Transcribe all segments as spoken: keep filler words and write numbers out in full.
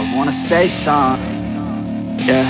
I wanna say something, yeah.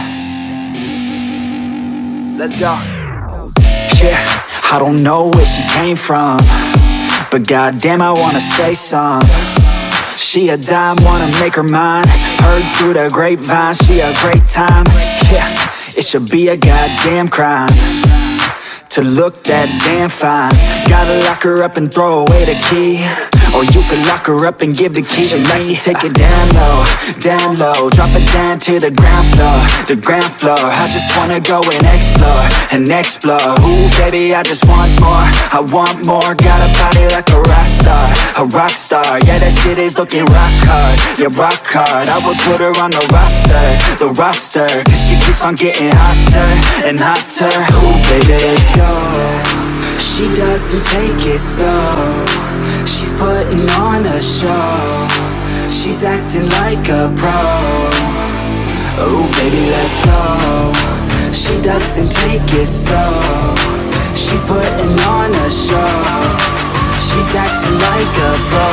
Let's go. Yeah, I don't know where she came from, but goddamn, I wanna say something. She a dime, wanna make her mine. Heard through the grapevine, she a great time. Yeah, it should be a goddamn crime to look that damn fine. Gotta lock her up and throw away the key, or you could lock her up and give the key to me. Take it down low, down low, drop it down to the ground floor, the ground floor. I just wanna go and explore, and explore. Ooh, baby, I just want more, I want more. Got a body like a rock star, a rock star. Yeah, that shit is looking rock hard, yeah, rock hard. I would put her on the roster, the roster, cause she keeps on getting hotter and hotter. Ooh, baby, let's go. She doesn't take it slow, she's putting on a show. She's acting like a pro. Oh baby, let's go. She doesn't take it slow, she's putting on a show. She's acting like a pro.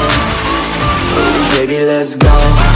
Oh baby, let's go.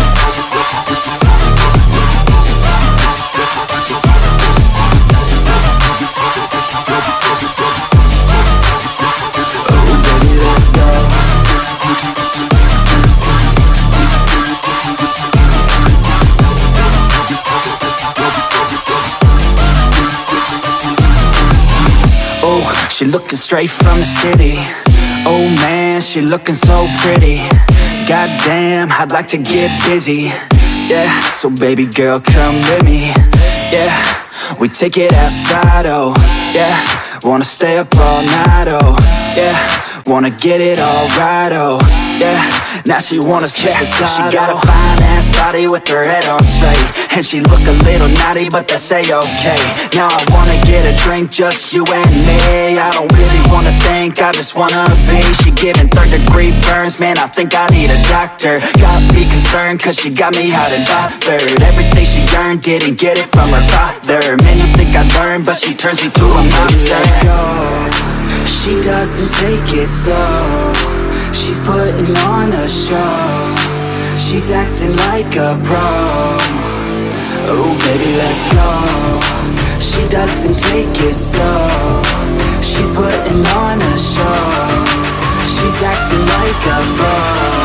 She looking straight from the city. Oh man, she looking so pretty. Goddamn, I'd like to get busy. Yeah, so baby girl, come with me. Yeah, we take it outside, oh yeah. Wanna stay up all night, oh yeah. Wanna get it all right, oh yeah. Now she wanna skip the slide. She got a fine ass body with her head on straight, and she look a little naughty, but that's a-okay. Now I wanna get a drink, just you and me. I don't really wanna think, I just wanna be. She giving third degree burns, man, I think I need a doctor. Got me concerned, cause she got me hot and bothered. Everything she earned, didn't get it from her father. Man, you think I'd learn, but she turns me to a monster. Let's go. She doesn't take it slow, she's putting on a show. She's acting like a pro. Oh baby, let's go. She doesn't take it slow, she's putting on a show. She's acting like a pro.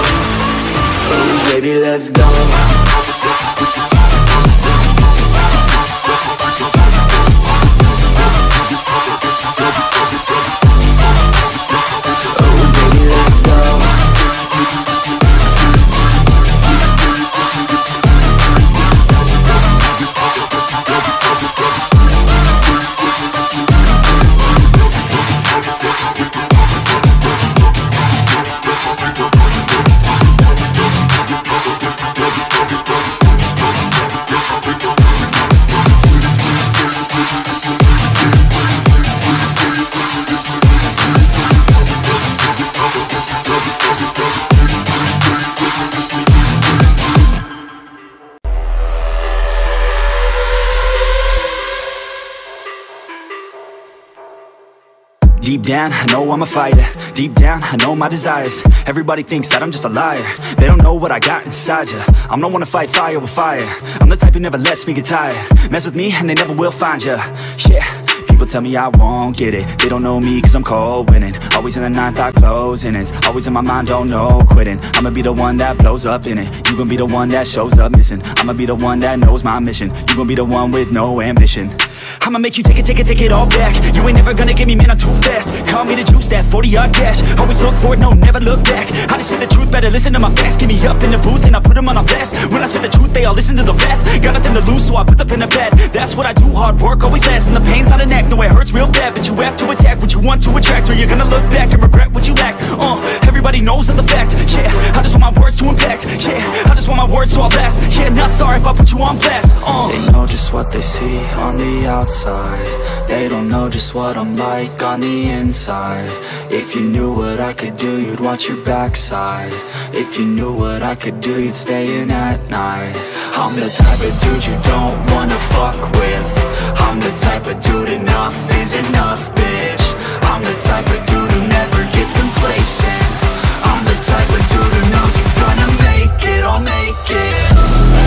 Oh baby, let's go. Deep down, I know I'm a fighter. Deep down, I know my desires. Everybody thinks that I'm just a liar. They don't know what I got inside ya. I'm the one to fight fire with fire. I'm the type who never lets me get tired. Mess with me and they never will find ya. Yeah. People tell me I won't get it. They don't know me cause I'm cold winning. Always in the ninth, I closing. It's always in my mind, don't know quitting. I'ma be the one that blows up in it. You gon' be the one that shows up missing. I'ma be the one that knows my mission. You gon' be the one with no ambition. I'ma make you take it, take it, take it all back. You ain't never gonna get me, man, I'm too fast. Call me the juice, that forty yard dash. Always look forward, no, never look back. I just spit the truth, better listen to my facts. Get me up in the booth and I put them on a blast. When I spit the truth, they all listen to the facts. Got nothing to lose, so I put the pen to bed. That's what I do, hard work always lasts. And the pain's not an act, no, it hurts real bad. But you have to attack what you want to attract, or you're gonna look back and regret what you lack. Uh, everybody knows that's a fact. Yeah, I just want my words to impact. Yeah, I just want my words to all last. Yeah, not sorry if I put you on blast. Uh. They know just what they see on the outside. They don't know just what I'm like on the inside. If you knew what I could do, you'd watch your backside. If you knew what I could do, you'd stay in at night. I'm the type of dude you don't wanna fuck with. I'm the type of dude enough is enough, bitch. I'm the type of dude who never gets complacent. I'm the type of dude who knows he's gonna make it, I'll make it.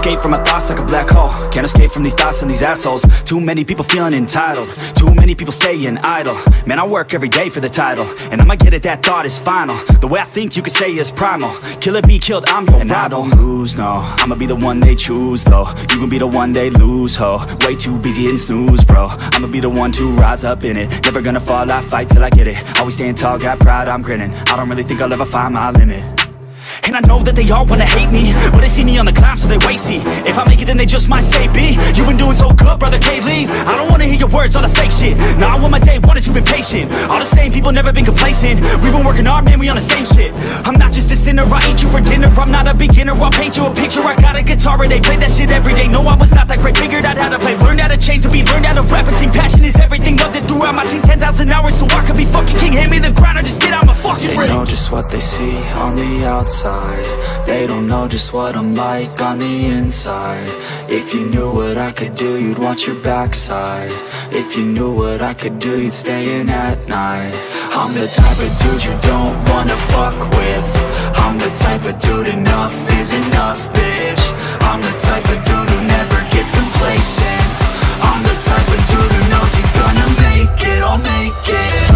escape from my thoughts like a black hole. Can't escape from these thoughts and these assholes. Too many people feeling entitled. Too many people staying idle. Man, I work every day for the title, and I'ma get it, that thought is final. The way I think you could say is primal. Kill it, be killed, I'm your and rival. I don't lose, no. I'ma be the one they choose, though. You gon' be the one they lose, ho. Way too busy hitting snooze, bro. I'ma be the one to rise up in it. Never gonna fall, I fight till I get it. Always staying tall, got pride, I'm grinning. I don't really think I'll ever find my limit. And I know that they all wanna hate me, but they see me on the climb, so they wait, see. If I make it, then they just might say, B, you been doing so good, brother K-Lee. I don't wanna hear your words, all the fake shit. Nah, I want my day one is you been patient. All the same people, never been complacent. We been working hard, man, we on the same shit. I'm not just a sinner, I ate you for dinner. I'm not a beginner, I'll paint you a picture. I got a guitar and they play that shit every day. No, I was not that great, figured out how to play. Learned how to change the beat, learned how to rap. And sing passion is everything, loved it throughout my teens. ten thousand hours, so I could be fucking king. Hand me the grind, or just get out my fucking ring. They know just what they see on the outside. They don't know just what I'm like on the inside. If you knew what I could do, you'd watch your backside. If you knew what I could do, you'd stay in at night. I'm the type of dude you don't wanna fuck with. I'm the type of dude enough is enough, bitch. I'm the type of dude who never gets complacent. I'm the type of dude who knows he's gonna make it, I'll make it.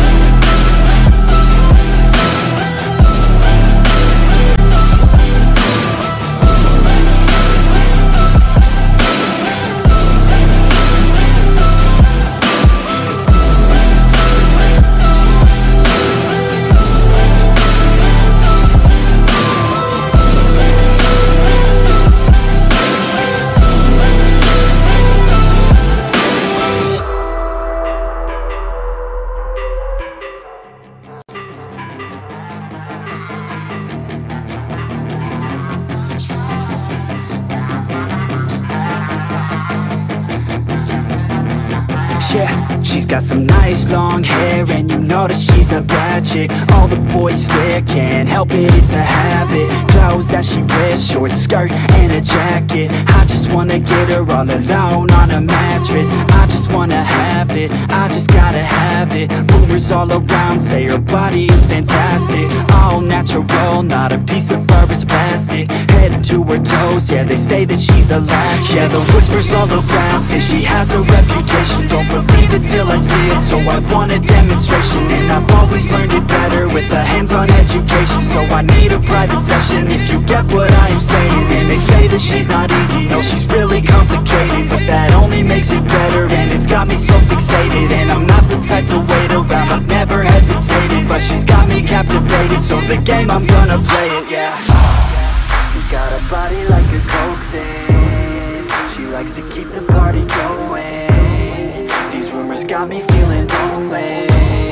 Yeah, she's got some nice long hair, and you know that she's a bad chick. All the boys stare, can't help it, it's a habit. Clothes that she wears, short skirt and a jacket. I just wanna get her all alone on a mattress. I just wanna have it, I just gotta have it. Rumors all around say her body is fantastic. All natural, not a piece of fur is plastic. Head to her toes, yeah, they say that she's a latch. Yeah, the whispers all around say she has a reputation. Don't believe it till I see it, so I want a demonstration. And I've always learned it better with a hands-on education. So I need a private session, if you get what I am saying. And they say that she's not easy, no, she's really complicated. But that only makes it better, and it's got me so fixated. And I'm not the type to wait around, I've never hesitated. But she's got me captivated, so the game, I'm gonna play it, yeah. She got a body like a coke thing. She likes to keep the party going. These rumors got me feeling lonely.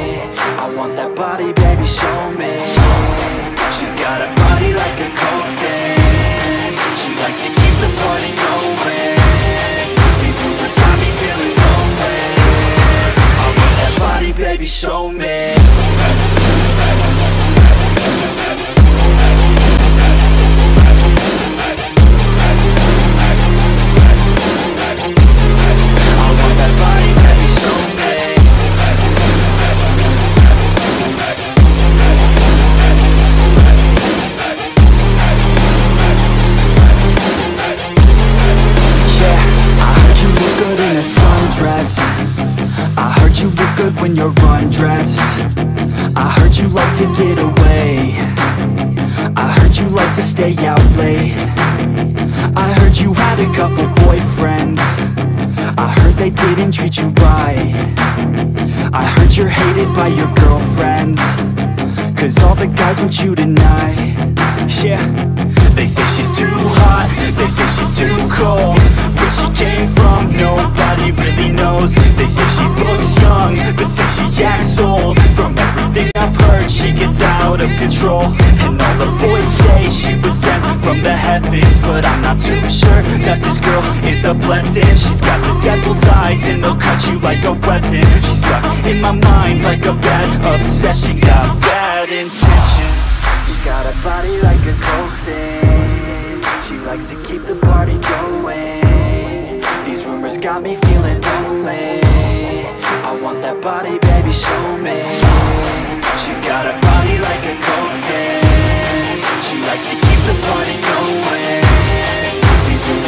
I want that body, baby, show me. She's got a body like a coke thing. She likes to keep the party going. These rumors got me feeling lonely. I want that body, baby, show me. I heard you look good when you're undressed. I heard you like to get away. I heard you like to stay out late. I heard you had a couple boyfriends. I heard they didn't treat you right. I heard you're hated by your girlfriends, cause all the guys want you tonight. Yeah, they say she's too hot, they say she's too cold. Where she came from, nobody really knows. They say she looks young, but say she acts old. From everything I've heard, she gets out of control. And all the boys say she was sent from the heavens, but I'm not too sure that this girl is a blessing. She's got the devil's eyes and they'll cut you like a weapon. She's stuck in my mind like a bad obsession. Got bad intentions. She got a body like a coke thing. She likes to keep the party going. These rumors got me feeling lonely. I want that body, baby, show me. She's got a body like a coke thing. She likes to keep the party going. These rumors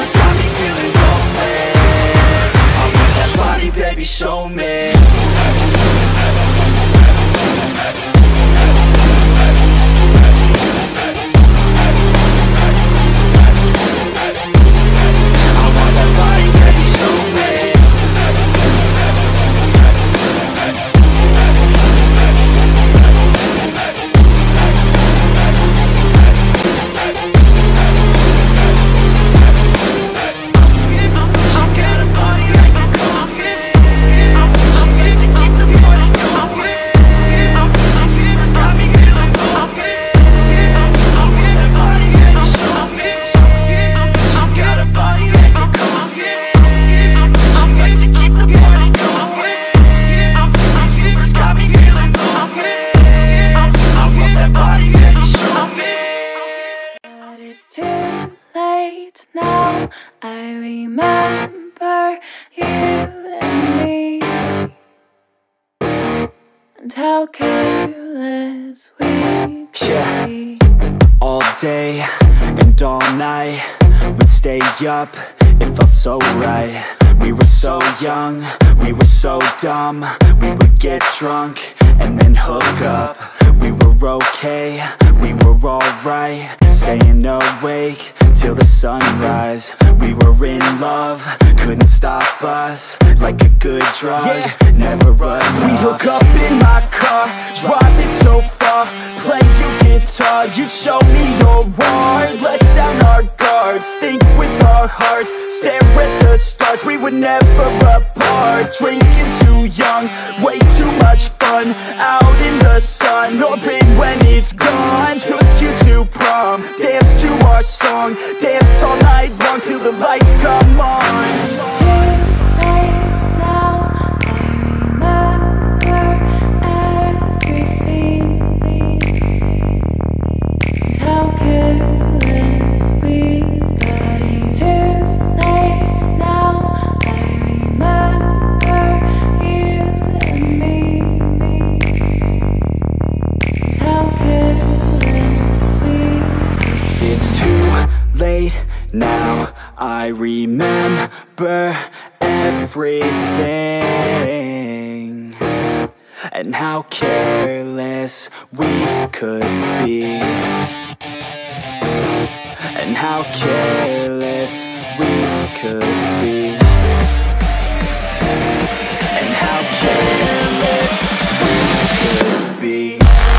late now, I remember you and me, and how careless we could Yeah. be. All day and all night, we'd stay up, it felt so right. We were so young, we were so dumb. We would get drunk and then hook up. We were okay, we were alright, staying awake till the sunrise. We were in love, couldn't stop us, like a good drug, yeah. Never enough. We'd hook up in my car, driving so far, play your guitar, you'd show me your art, let down our guards, think with our hearts, stare at the stars. We were never apart, drinking too young, way too much fun, out in the sun, open when it's gone. Took you to prom, dance to our song, dance all night long till the lights come on. It's too late now, I remember everything, and how careless we got. It's too late now, I remember you and me, and how careless we got. It's too late now, I remember everything, and how careless we could be, and how careless we could be, and how careless we could be.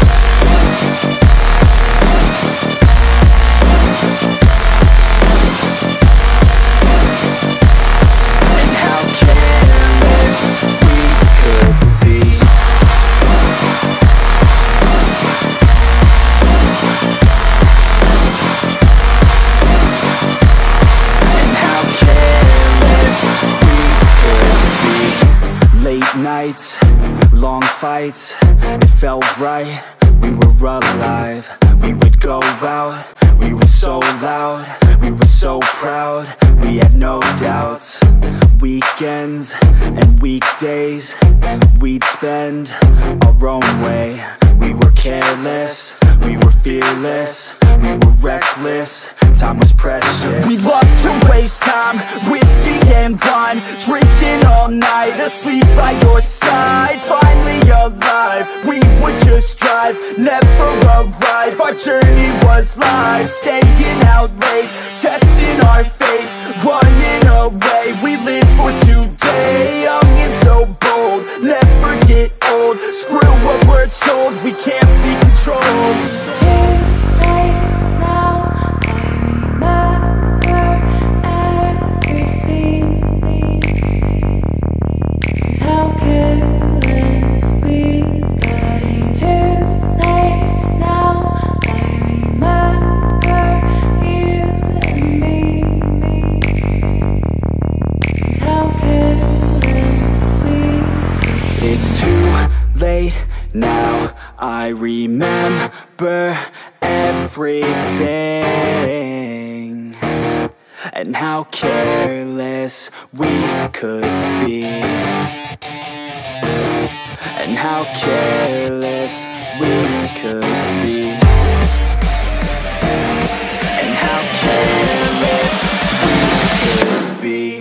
Nights, long fights, it felt right, we were alive. We would go out, we were so loud, we were so proud, we had no doubts. Weekends and weekdays, we'd spend our own way. We were careless, we were fearless, we were reckless, time was precious. We loved to waste time, whiskey and wine, drinking all night, asleep by your side. Finally alive, we would just drive, never arrive. Our journey was live, staying out late, testing our fate, running away. We live for today, young and so bold, never get old. Screw what we're told, we can't be controlled. It's too late now, I remember everything, and how careless we got. It's too late now, I remember you and me, and how careless we got. It's too late now, I remember everything, and how careless we could be, and how careless we could be, and how careless we could be.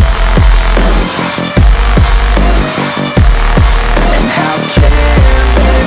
And how careless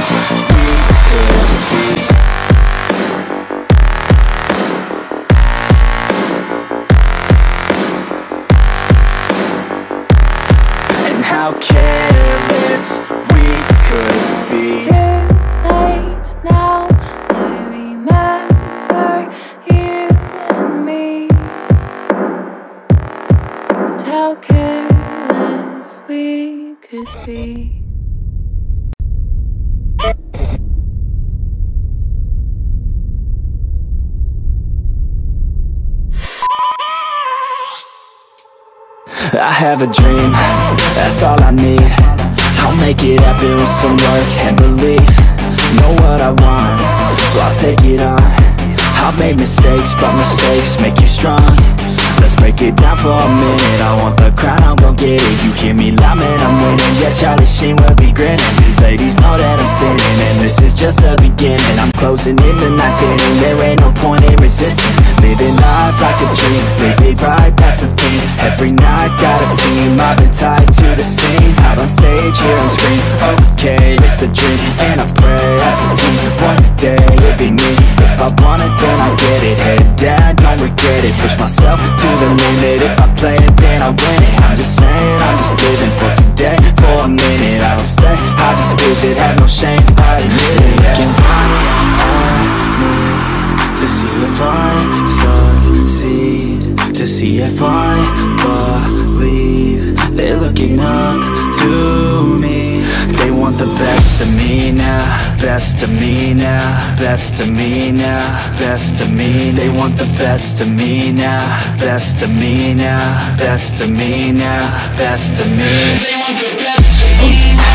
I have a dream, that's all I need. I'll make it happen with some work and belief. Know what I want, so I'll take it on. I've made mistakes, but mistakes make you strong. Let's break it down for a minute. I want the crown, I'm gon' get it. You hear me loud, man, I'm winning. Yeah, Charlie Sheen will be grinning. These ladies know that I'm sinning, and this is just the beginning. I'm closing in the ninth inning, there ain't no point in resisting. Living life like a dream, live it right, that's the thing. Every night, got a team, I've been tied to the scene. Out on stage, hear them scream, okay, it's a dream. And I pray as a team, one day it'll be me. If I want it, then I get it. Head down, don't regret it. Push myself to the limit. If I play it, then I win it. I'm just saying, I'm just living for today. For a minute, I don't stay, I just visit. Have no shame, I admit it. Looking right at me to see if I succeed, to see if I believe. They're looking up to me. They want the best of me now, best of me now, best of me now, best of me. They want the best of me now, best of me now, best of me now, best of me. They want the best of me now.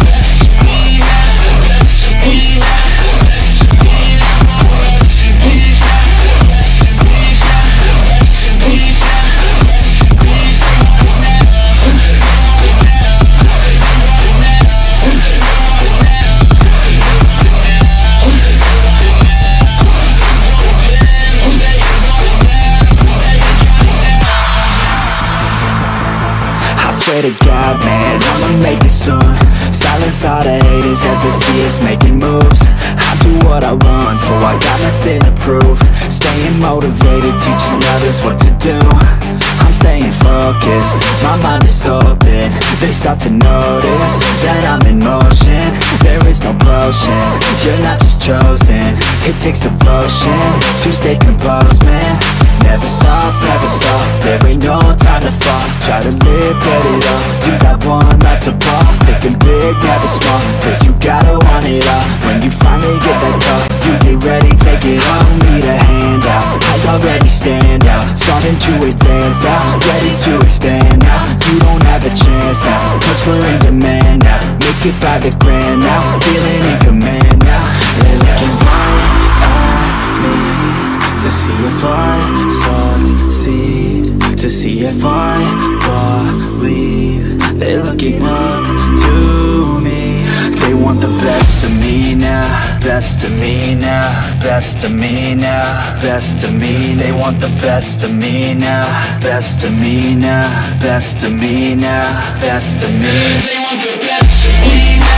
Swear to God, man, I'ma make it soon. Silence all the haters as they see us making moves. I do what I want, so I got nothing to prove. Staying motivated, teaching others what to do. I'm staying focused, my mind is open. They start to notice that I'm in motion. There is no potion, you're not just chosen. It takes devotion to stay composed, man. Never stop, never stop, there ain't no time to fall. Try to live, get it up, you got one life to pop. Thinking big, never small, cause you gotta want it all. When you finally get that call, you get ready, take it all. Need a hand out, I already stand out. Starting to advance now, ready to expand now. You don't have a chance now, cause we're in demand now. Make it by the grand now, feeling in command now. They're looking right at me to see if I succeed, to see if I believe. They're looking up to me. They want the best of me now, best of me now, best of me now, best of me. They want the best of me now, best of me now, best of me now, best of me. They want the best of me now.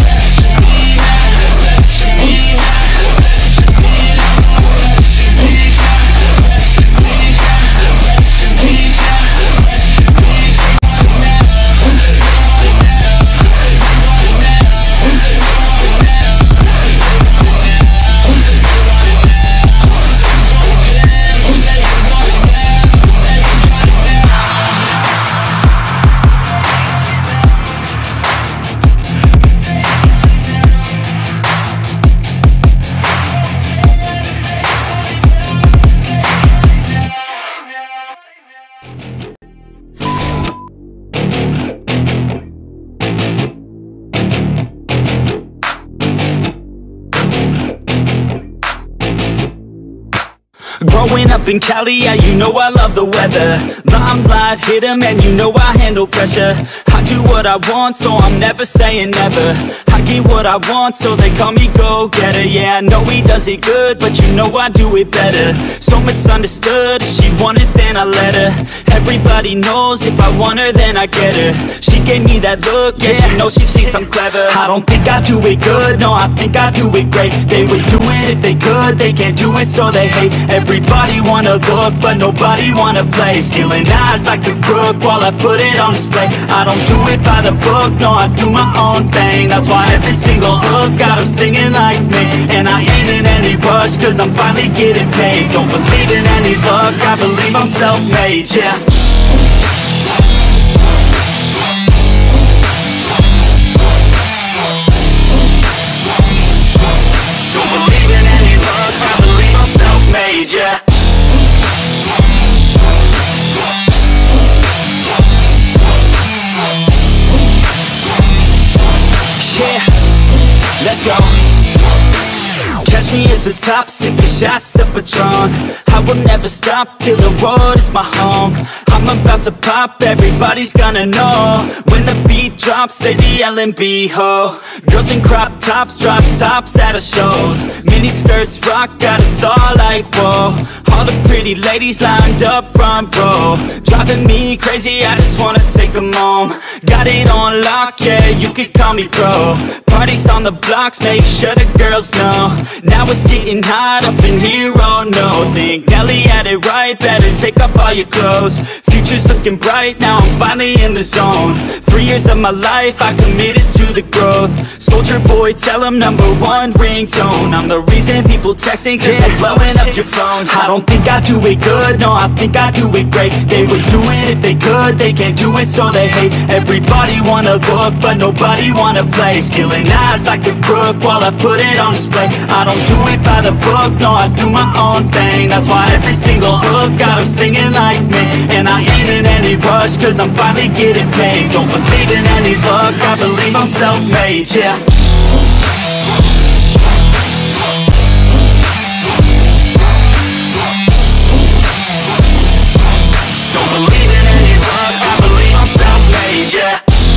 Growing up in Cali, yeah, you know I love the weather. Limelight hit 'em and you know I handle pressure. I do what I want, so I'm never saying never. I get what I want, so they call me go-getter. Yeah, I know he does it good, but you know I do it better. So misunderstood, if she wanted then I let her. Everybody knows if I want her then I get her. She gave me that look, yeah, she knows she thinks I'm clever. I don't think I do it good, no, I think I do it great. They would do it if they could, they can't do it so they hate. Everybody wanna look, but nobody wanna play. Stealing eyes like a crook while I put it on display. I don't do it by the book, no, I do my own thing. That's why every single hook got them singing like me. And I ain't in any rush, cause I'm finally getting paid. Don't believe in any luck, I believe I'm self-made, yeah. Don't believe in any luck, I believe I'm self-made, yeah. the top, sipping shots of Patron. I will never stop till the road is my home. I'm about to pop, everybody's gonna know. When the beat drops, they be yelling B-ho. Girls in crop tops, drop tops at our shows. Mini skirts rock, got us all like whoa. All the pretty ladies lined up front row, driving me crazy, I just wanna take them home. Got it on lock, yeah, you could call me pro. Parties on the blocks, make sure the girls know. Now it's getting hot up in here, oh no. Think Nelly had it right, better take off all your clothes. Future's looking bright, now I'm finally in the zone. Three years of my life, I committed to the growth. Soldier boy, tell them number one ringtone. I'm the reason people texting, cause yeah, I'm blowing up your phone. I don't think I do it good, no, I think I do it great. They would do it if they could, they can't do it so they hate. Everybody wanna look, but nobody wanna play. Stealing eyes like a crook while I put it on display. I don't do it by the book, no, I do my own thing. That's why every single hook got them singing like me. And I ain't in any rush, cause I'm finally getting paid. Don't believe in any luck, I believe I'm self-made, yeah. Don't believe in any luck, I believe I'm self-made, yeah.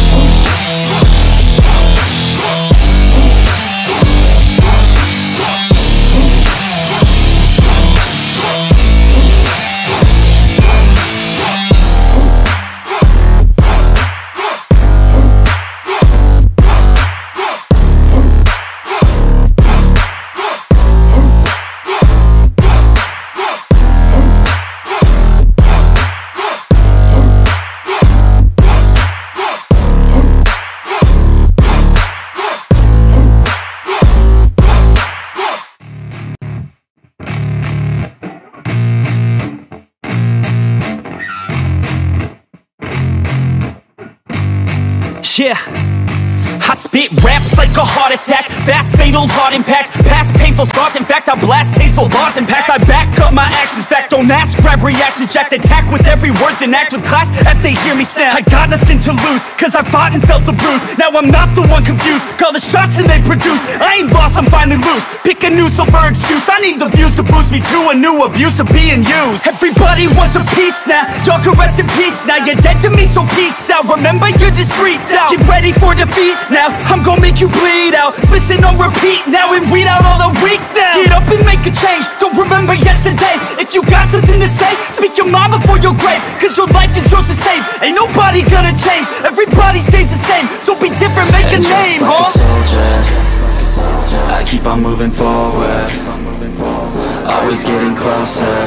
Yeah, I spit raps like a heart attack, fast fatal heart impact, past painful scars. In fact, I blast tasteful bars and packs. I back up my actions, fact don't ask, grab reactions, jacked attack with every word, then act with class as they hear me snap. I got nothing to lose, cause I fought and felt the bruise. Now I'm not the one confused, call the shots and they produce. I ain't lost, I'm finally loose, pick a new silver excuse. I need the views to boost me to a new abuse of being used. Everybody wants a piece now, y'all can rest in peace now. You're dead to me, so peace out, remember you're just freaked out. Get ready for defeat now, I'm gonna make you bleed out. Listen on repeat now and weed out all the weak now. Get up and make a change, don't remember yesterday. If you got something to say, speak your mind before your grave. Cause your life is yours to save, ain't nobody gonna change. Everybody stays the same, so be different, make a name, like huh? a soldier, I keep on moving forward, always getting closer,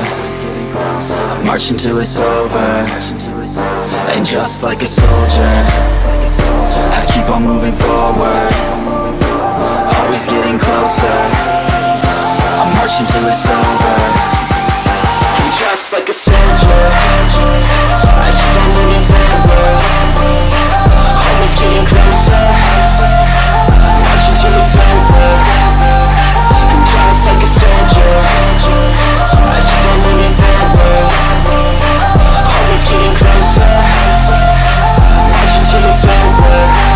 march until it's over. And just like a soldier, I keep on moving forward, always getting closer, I march until it's over. And just like a soldier, I keep on moving forward, always getting closer, march until it's over. And just like a soldier, I keep on moving forward, always getting closer, march until it's over.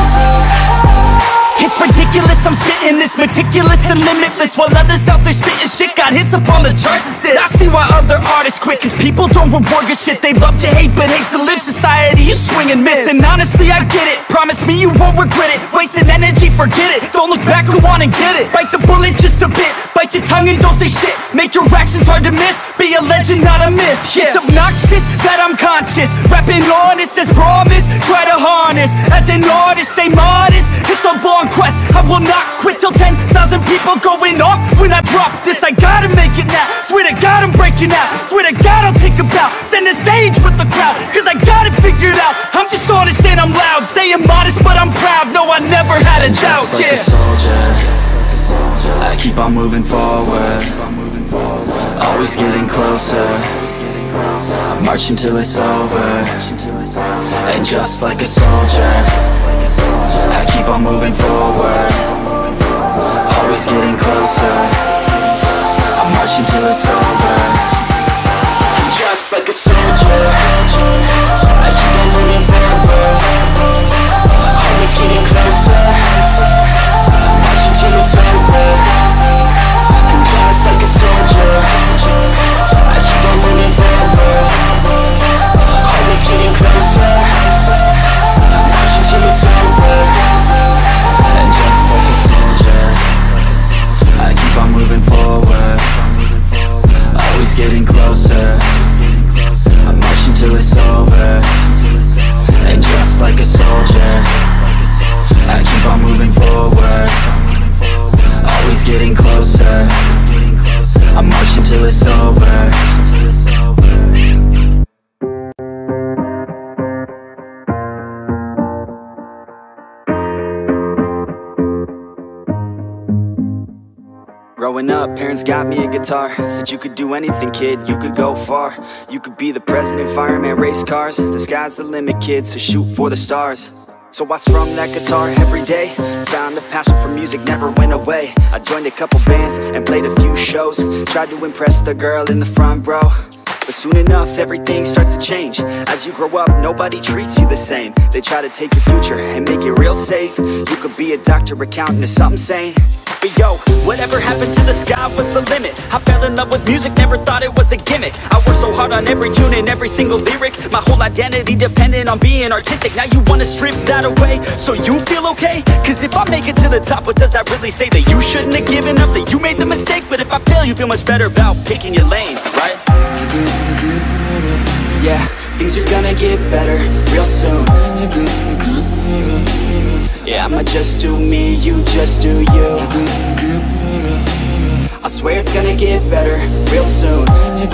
It's ridiculous, I'm spitting this meticulous and limitless, while others out there spitting shit got hits up on the charts and shit. I see why other artists quit, cause people don't reward good shit. They love to hate but hate to live. Society, you swing and miss. And honestly, I get it, promise me you won't regret it. Wasting energy, forget it, don't look back, go on and get it. Bite the bullet just a bit, bite your tongue and don't say shit. Make your actions hard to miss, be a legend, not a myth, yeah. It's obnoxious that I'm conscious, rapping honest as promise. Try to harness, as an artist, stay modest. It's a long quest, I will not quit till ten thousand people going off when I drop this. I gotta make it now, swear to God I'm breaking out. Swear to God I'll take a bow, stand the stage with the crowd, cause I got it figured out. I'm just honest and I'm loud, saying modest but I'm proud. No, I never had a doubt, just like yeah. a soldier, I keep on moving forward, always getting closer, march until it's over. And just like a soldier, I keep on moving forward, always getting closer, I march until it's over. And just like a soldier, I keep on moving forward, always getting closer, march until it's over. And just till it's over, till it's over. Growing up, parents got me a guitar. Said you could do anything, kid, you could go far. You could be the president, fireman, race cars. The sky's the limit, kid, so shoot for the stars. So I strummed that guitar every day. Found the passion for music never went away. I joined a couple bands and played a few shows. Tried to impress the girl in the front row. But soon enough, everything starts to change. As you grow up, nobody treats you the same. They try to take your future and make it real safe. You could be a doctor, accountant, or something sane. But yo, whatever happened to the sky was the limit. I fell in love with music, never thought it was a gimmick. I worked so hard on every tune and every single lyric. My whole identity depended on being artistic. Now you wanna strip that away, so you feel okay? Cause if I make it to the top, what does that really say? That you shouldn't have given up, that you made the mistake? But if I fail, you feel much better about picking your lane, right? Yeah, things are gonna get better real soon. Yeah, I'ma just do me, you just do you. I swear it's gonna get better real soon.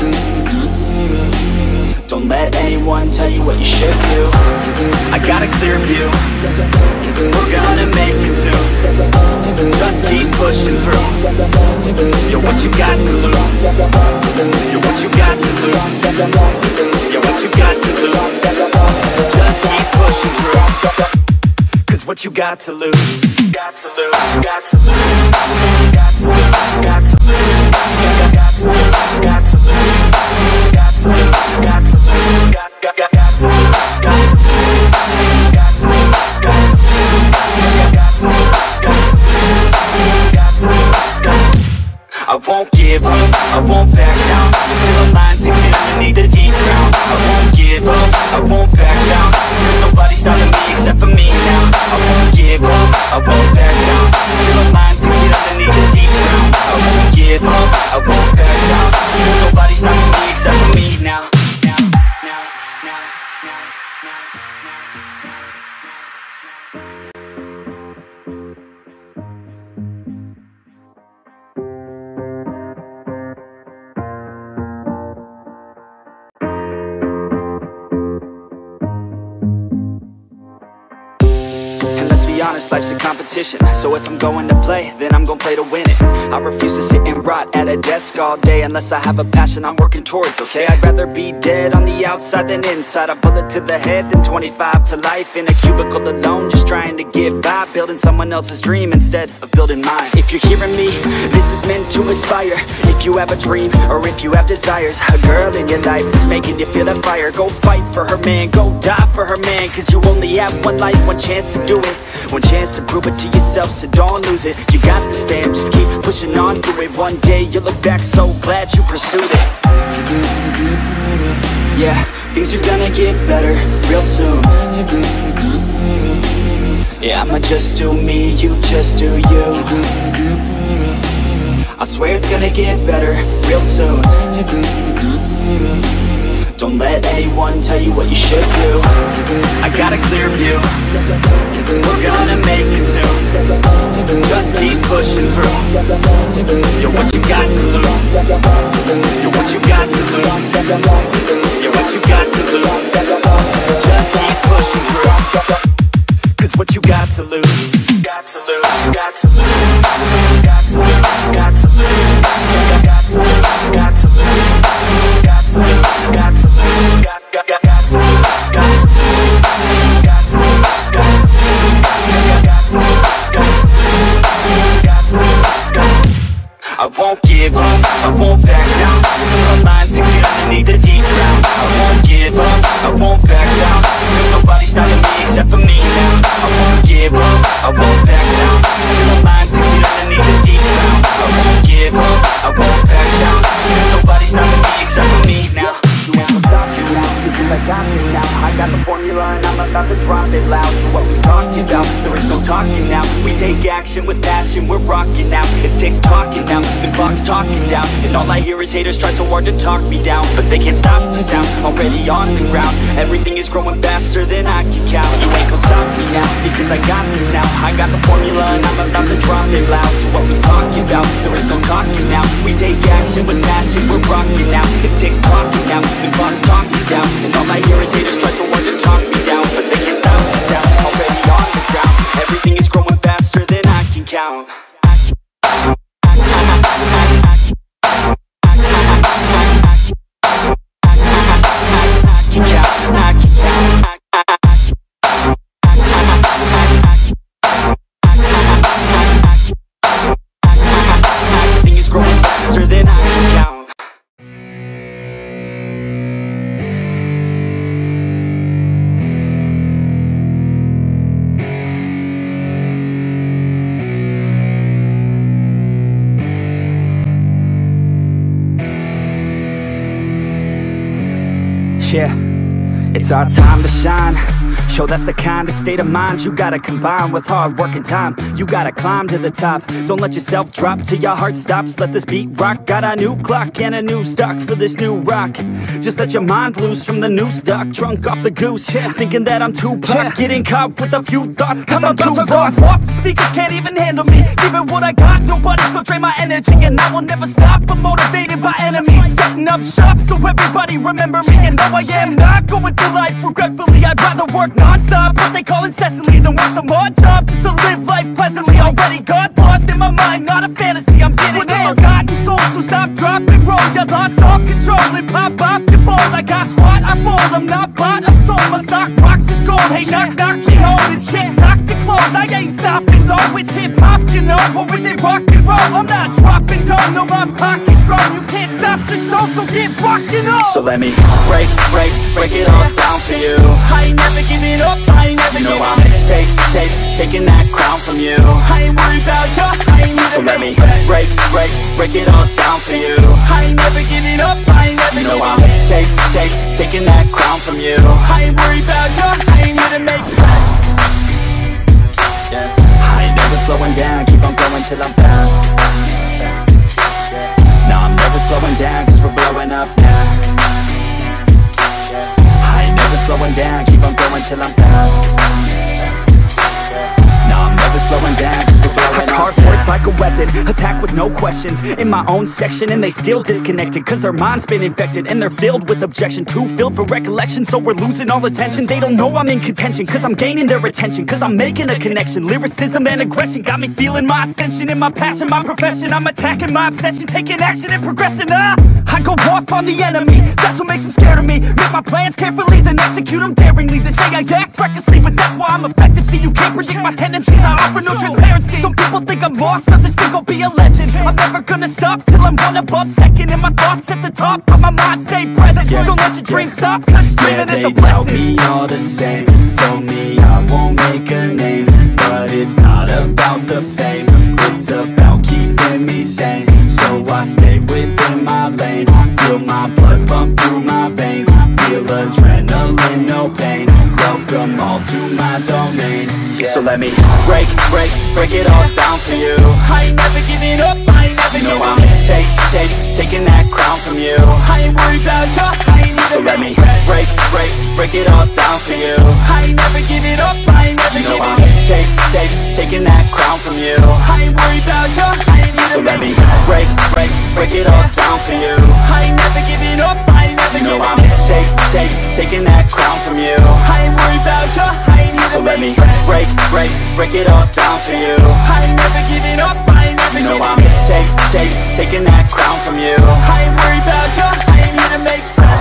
Don't let anyone tell you what you should do. I got a clear view, we're gonna make it soon. Just keep pushing through. You're what you got to lose. You're what you got to lose. You're what you got to lose. Just keep pushing through. Cause what you got to lose, got to lose, got to lose, got to lose, got to lose, got to lose, got to lose, got to lose, got to lose, got got got got to lose, got to lose, got to lose, got to lose, got to lose, got to lose, got to lose, got. I won't give up, I won't back down until the line sinks in underneath the deep ground. I won't give up, I won't back down. There's nobody stopping me except for me now. I won't give up, I won't back down until the line sinks in underneath the deep ground. I won't give up, I won't back down. There's nobody stopping me except for me now. Now, now, now, now, now, now. Be honest, life's a competition. So if I'm going to play, then I'm gonna play to win it. I refuse to sit and rot at a desk all day unless I have a passion I'm working towards, okay? I'd rather be dead on the outside than inside. A bullet to the head than twenty-five to life in a cubicle alone, just trying to get by, building someone else's dream instead of building mine. If you're hearing me, this is meant to inspire. If you have a dream, or if you have desires, a girl in your life that's making you feel that fire, go fight for her, man, go die for her, man. Cause you only have one life, one chance to do it, one chance to prove it to yourself, so don't lose it. You got this, fam, just keep pushing on through it. One day you'll look back so glad you pursued it. Yeah, things are gonna get better real soon. Yeah, I'ma just do me, you just do you. I swear it's gonna get better real soon. Don't let anyone tell you what you should do. I got a clear view, we're gonna make it soon. Just keep pushing through. You're what you got to lose. You're what you got to lose. You're what you got to lose. Just keep pushing through. Cause what you got to lose, got to lose, got to lose, got to lose, got to lose, got to lose, got to lose, got to lose, got to lose, got got got got to lose, got to lose, got to lose, got to lose, got to lose, got to lose, got to lose, got. I won't give up, I won't back down until the line sinks in underneath the deep ground. I won't give up, I won't back down. There's nobody stopping me except for me now. I won't give up, I won't back down until the line sinks in underneath the deep ground. I won't give up, I won't back down. There's nobody stopping me except for me now. You ain't gonna stop me now, because I got this now. I got the formula and I'm about to drop it loud. So what we talking about? There is no talking now. We take action with passion, we're rocking now. It's tick-tocking now, the clock's talking down. And all I hear is haters try so hard to talk me down, but they can't stop the sound, already on the ground. Everything is growing faster than I can count. You ain't gonna stop me now, because I got this now. I got the formula and I'm about to drop it loud. So what we talking about? There is no talking now. We take action passion with passion, we're rocking now. It's tick-tocking now, the clock's talking down, and all I hear is haters try so hard to talk me down, but they can't sound the sound, already on the ground. Everything is growing faster than I can count. Yeah, it's our time to shine. Show that's the kind of state of mind you gotta combine with hard work and time. You gotta climb to the top. Don't let yourself drop till your heart stops. Let this beat rock. Got a new clock and a new stock for this new rock. Just let your mind loose from the new stock. Drunk off the goose, yeah. Thinking that I'm too pop, yeah. Getting caught with a few thoughts cause I'm, I'm too lost. Off the speakers can't even handle me. Even what I got, nobody's gonna drain my energy. And I will never stop, I'm motivated by enemies. Setting up shop so everybody remember me. And though I am not going through life regretfully, I'd rather work non-stop, what they call incessantly, than want some odd job just to live life pleasantly. Already got lost in my mind, not a fantasy, I'm getting with all gotten soul, so stop, drop, and roll. You lost all control and pop off your ball. I got squat, I fold, I'm not bought, I'm sold. My stock rocks, it's gold. Hey, knock, knock, she hold, it's shit, talk to close. I ain't stopping though, it's hip-hop, you know. Or is it rock and roll? I'm not dropping down, no, my pocket's grown. You can't stop the show, so get rockin' on. So let me break, break, break it all down for you. I ain't never giving up, I ain't never You know giving I'm take, take, taking that crown from you. I ain't worried about you, I ain't need So to let make me back. break, break, break it all down for you. I ain't never giving up, I ain't never You know giving I'm up. take, take, taking that crown from you. I ain't worried about you, I ain't need to make back. Yeah. I ain't never slowing down, keep on going till I'm down. No, I'm never slowing down, cause we're blowing up now. I ain't never slowing down, keep on going till I'm down. No, I'm never slowing down, cause we're blowing up Hard words like a weapon, attack with no questions. In my own section and they still disconnected, cause their mind's been infected and they're filled with objection. Too filled for recollection, so we're losing all attention. They don't know I'm in contention, cause I'm gaining their attention. Cause I'm making a connection, lyricism and aggression got me feeling my ascension. In my passion, my profession, I'm attacking my obsession. Taking action and progressing, ah I go off on the enemy, that's what makes them scared of me. Make my plans carefully, then execute them daringly. They say I act recklessly, but that's why I'm effective. See, you can't predict my tendencies, I offer no transparency. Some people think I'm lost, others think I'll be a legend. I'm never gonna stop till I'm one above second. And my thoughts at the top, but my mind stay present. Yeah. Don't let your dreams stop, cause dreaming Yeah, is a they tell blessing. me all the same. Told me I won't make a name, but it's not about the fame. It's about keeping me sane. So I stay within my lane. Feel my blood pump through my veins. Feel adrenaline, no pain. Welcome all to my domain. Yeah. So let me break, break, break it all down for you. I ain't never giving up, I ain't never You know giving I'm up. take, take, taking that crown from you. I ain't worried about you, I ain't need So to let make me back. break, break, break it all down for you. I ain't never giving up, I ain't never You know giving I'm up. take, take, taking that crown from you. I ain't worried about you, I ain't need So to let make me back. break, break, break it all down for you. I ain't never giving up, I ain't never You know giving I'm up. take, take, taking that crown from you. I ain't worried about you, I ain't need So to let make me back. break, break, break it all down for you. I ain't never giving up, I ain't never You know giving I'm up. take, take, taking that crown from you. I ain't worried about you, I ain't need to make back.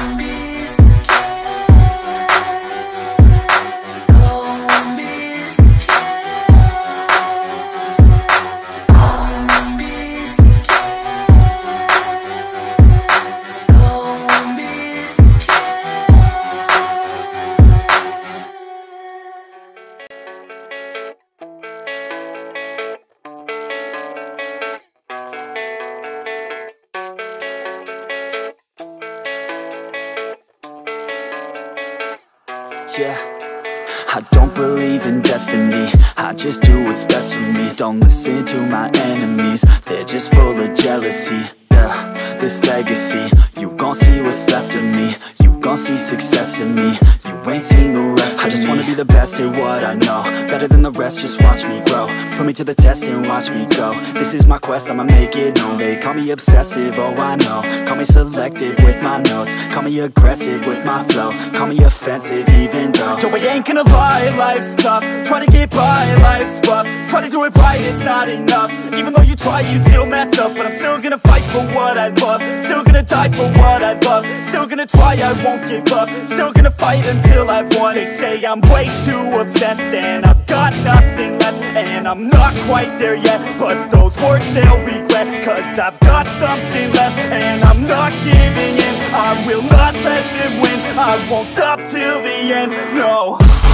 Yeah. I don't believe in destiny, I just do what's best for me. Don't listen to my enemies, they're just full of jealousy. Yeah, this legacy, you gon' see what's left of me. You gon' see success in me, you ain't seen the rest of I just me. Wanna be the best at what I know, better than the rest, just watch me grow. Put me to the test and watch me go. This is my quest, I'ma make it known. They call me obsessive, oh I know. Call me selective with my notes. Call me aggressive with my flow. Call me offensive even though Yo, I ain't gonna lie, life's tough. Try to get by, life's rough. Try to do it right, it's not enough. Even though you try, you still mess up. But I'm still gonna fight for what I love. Still gonna die for what I love. Still gonna try, I won't give up. Still gonna fight until I've won. They say I'm way too obsessed and I've got nothing left, and I'm not quite there yet, but those words they'll regret. Cause I've got something left and I'm not giving in. I will not let them win. I won't stop till the end, no.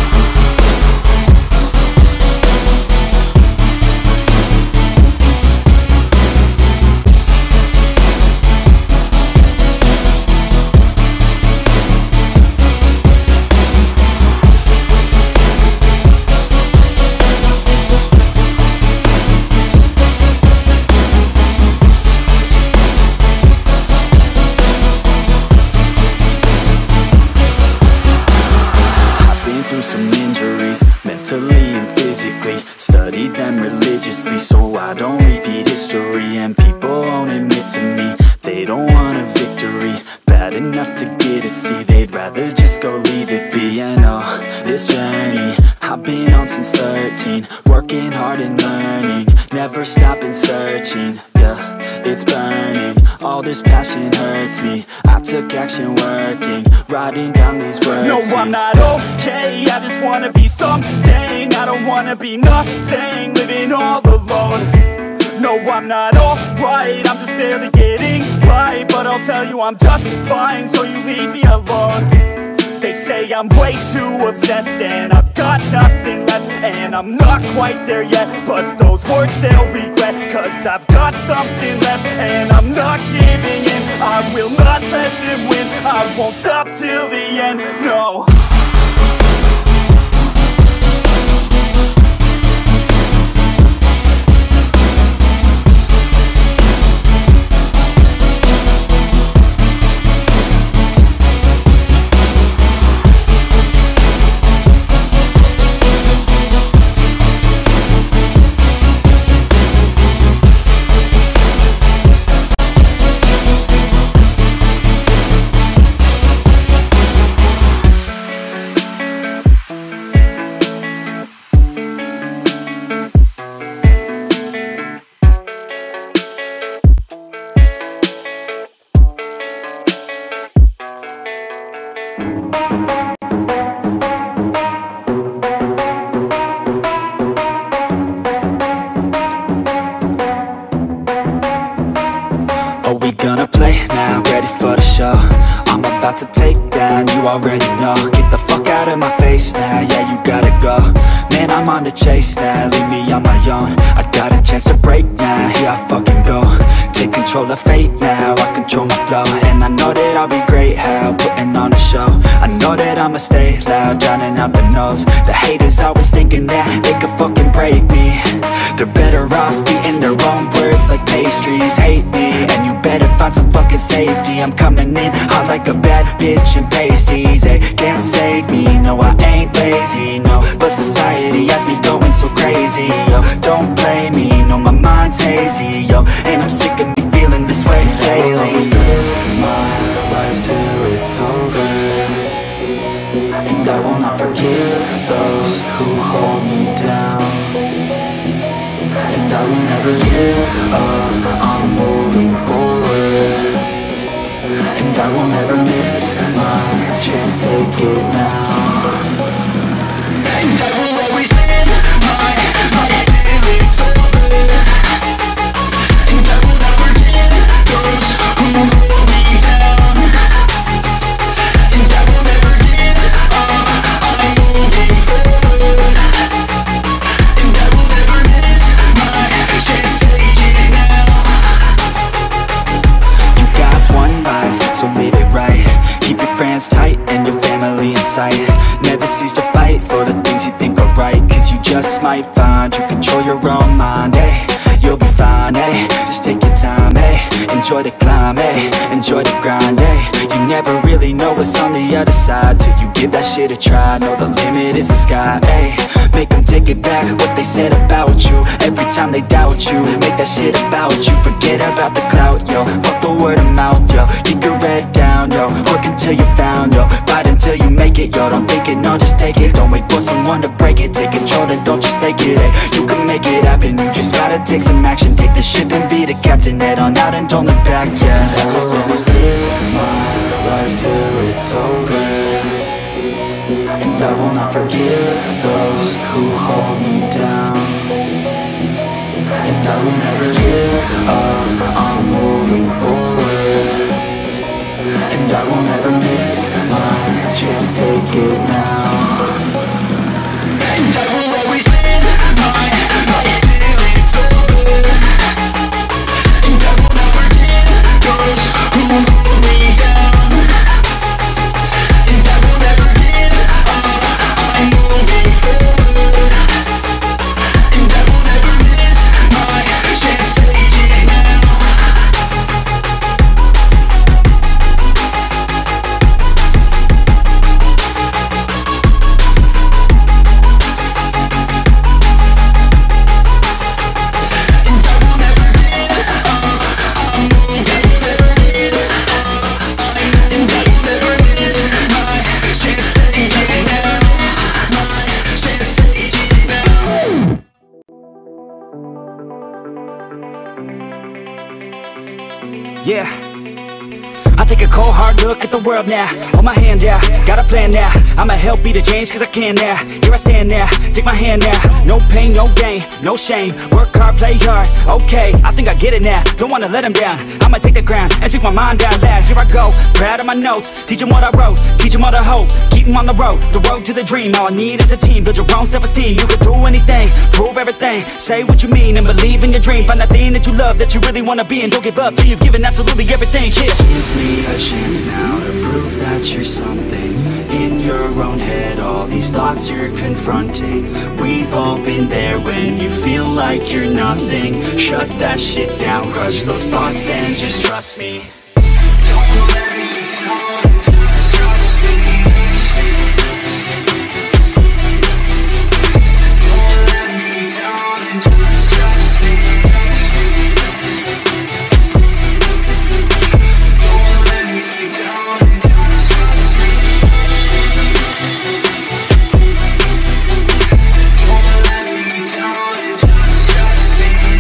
Some injuries, mentally and physically. Studied them religiously so I don't repeat history. And people won't admit to me they don't want a victory bad enough to get a C. They'd rather just go leave it be. And oh, this journey I've been on since thirteen. Working hard and learning, never stopping searching. Yeah, it's burning, all this passion hurts me. I took action working, writing down these words. No, I'm not okay, I just wanna be something. I don't wanna be nothing, living all alone. No, I'm not alright, I'm just barely getting by. But I'll tell you I'm just fine, so you leave me alone. They say I'm way too obsessed and I've got nothing left, and I'm not quite there yet, but those words they'll regret. Cause I've got something left and I'm not giving in. I will not let them win. I won't stop till the end, no. Are we gonna play now? Ready for the show? I'm about to take down, you already know. Get the fuck out of my face now, yeah you gotta go. Man, I'm on the chase now, leave me on my own. I got a chance to break now, here I fucking go. Take control of fate now, I control my flow. And I know that I'll be great, how, putting on a show. I know that I'ma stay loud, drowning out the noise. The haters always thinking that they could fucking break me. They're better off eating their own words like pastries. Hate me, and you better find some fucking safety. I'm coming in hot like a bad bitch in pasties. They can't save me, no I ain't lazy, no. But society has me going so crazy, yo. Don't blame me, no my mind's hazy, yo. And I'm sick of me feeling this way daily. I'll always live my life till it's over, and I will not forgive those who hold me down. And I will never give up, I'm moving forward. And I will never miss my chance, take it now. And I will always live my life till it's over, and I will never give those who hold me down. And I will never give up, I'm moving forward. And I will never miss my chance, take it now. You got one life, so live it right. Keep your friends tight and your family in sight. Never cease to fight for the things you think are right, cause you just might find you control your own mind, eh? You'll be fine, eh? Just take your time, eh? And enjoy the climb, ayy, enjoy the grind, ayy. You never really know what's on the other side till you give that shit a try. Know the limit is the sky, ayy. Make them take it back, what they said about you. Every time they doubt you, make that shit about you. Forget about the clout, yo, fuck the word of mouth, yo. Keep your head down, yo, work until you found, yo. Fight until you make it, yo, don't think it, no, just take it. Don't wait for someone to break it, take control, then don't just take it, ayy. You can make it happen, you just gotta take some action. Take the ship and be the captain, head on out and don't look back, yeah. I will always live my life till it's over, and I will not forgive those who hold me down, and I will never give up, I'm moving forward, and I will never miss my chance, take it now. And I will always live my life till it's over, and I will not forgive those who hold me down, and I will never give up, I'm moving forward, and I will never miss my chance, take it now. Yeah, I take a cold hard look at the world now. Hold my hand out, got a plan now. I'ma help be the change cause I can now. Here I stand now, take my hand now. No pain, no gain, no shame. Work hard, play hard, okay, I think I get it now. Don't wanna let them down, I'ma take the ground and speak my mind out loud. Here I go, proud of my notes. Teach them what I wrote, teach them all the hope. Keep them on the road, the road to the dream. All I need is a team, build your own self-esteem. You can do anything, prove everything. Say what you mean and believe in your dream. Find that thing that you love, that you really wanna be. And don't give up till you've given absolutely everything. Yeah. Give me a chance now to prove that you're something. In your own head, all these thoughts you're confronting. We've all been there when you feel like you're nothing. Shut that shit down, crush those thoughts and just trust me. Don't let me down, just trust me. Don't let me down and just trust me. Don't let me down and just trust me. Don't let me down and just trust